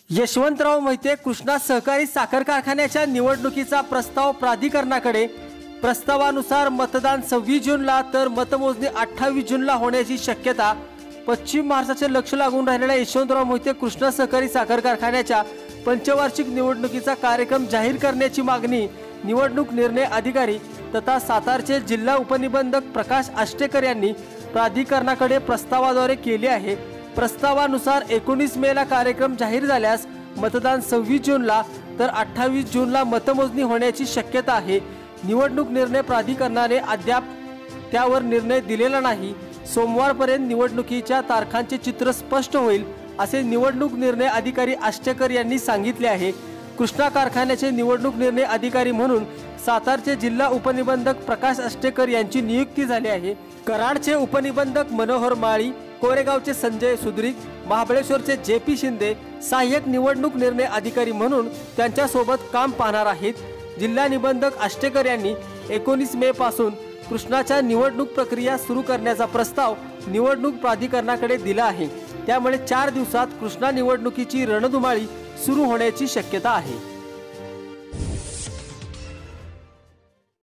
यशवंतराव मोहिते कृष्णा सहकारी साखर कारखान्याच्या निवडणुकीचा प्रस्ताव प्राधिकरणाकडे। प्रस्तावानुसार मतदान 26 जूनला तर मतमोजणी 28 जूनला होण्याची शक्यता। पश्चिम महाराष्ट्राचे लक्ष लागून राहिलेल्या यशवंतराव मोहिते कृष्णा सहकारी साखर कारखान्याच्या पंचवार्षिक निवडणुकीचा कार्यक्रम जाहीर करण्याची मागणी निवडणूक निर्णय अधिकारी तथा सातारचे जिल्हा उपनिबंधक प्रकाश आष्टेकर यांनी प्राधिकरणाकडे प्रस्तावाद्वारे केली आहे। प्रस्तावानुसार 19 मेला कार्यक्रम जाहीर झाल्यास मतदान 26 जूनला तर 28 जूनला मतमोजणी होण्याची शक्यता आहे। निवडणूक निर्णय प्राधिकरणाने अद्याप त्यावर निर्णय दिलेला नाही। सोमवारपर्यंत निवडणुकीच्या तारखांचे चित्र स्पष्ट होईल असे निवडणूक निर्णय अधिकारी आष्टेकर यांनी सांगितले आहे। कृष्णा कारखान्याचे निवडणूक निर्णय अधिकारी म्हणून सातारचे जिल्हा उपनिबंधक प्रकाश आष्टेकर यांची नियुक्ती झाली आहे। कराडचे उपनिबंधक मनोहर माळी, कोरेगावचे संजय सुद्रिक, महाबळेश्वरचे JP शिंदे सहाय्यक निवडणूक निर्णय अधिकारी म्हणून त्यांच्या सोबत काम पाहणार आहेत। जिल्हा निबंधक आष्टेकर यांनी 19 मे पासून कृष्णाच्या निवडणूक प्रक्रिया सुरू करण्याचा प्रस्ताव निवडणूक प्राधिकरणाकडे दिला आहे। त्यामुळे 4 दिवसात कृष्णा निवडणुकीची रणधुमाळी सुरू होण्याची शक्यता आहे।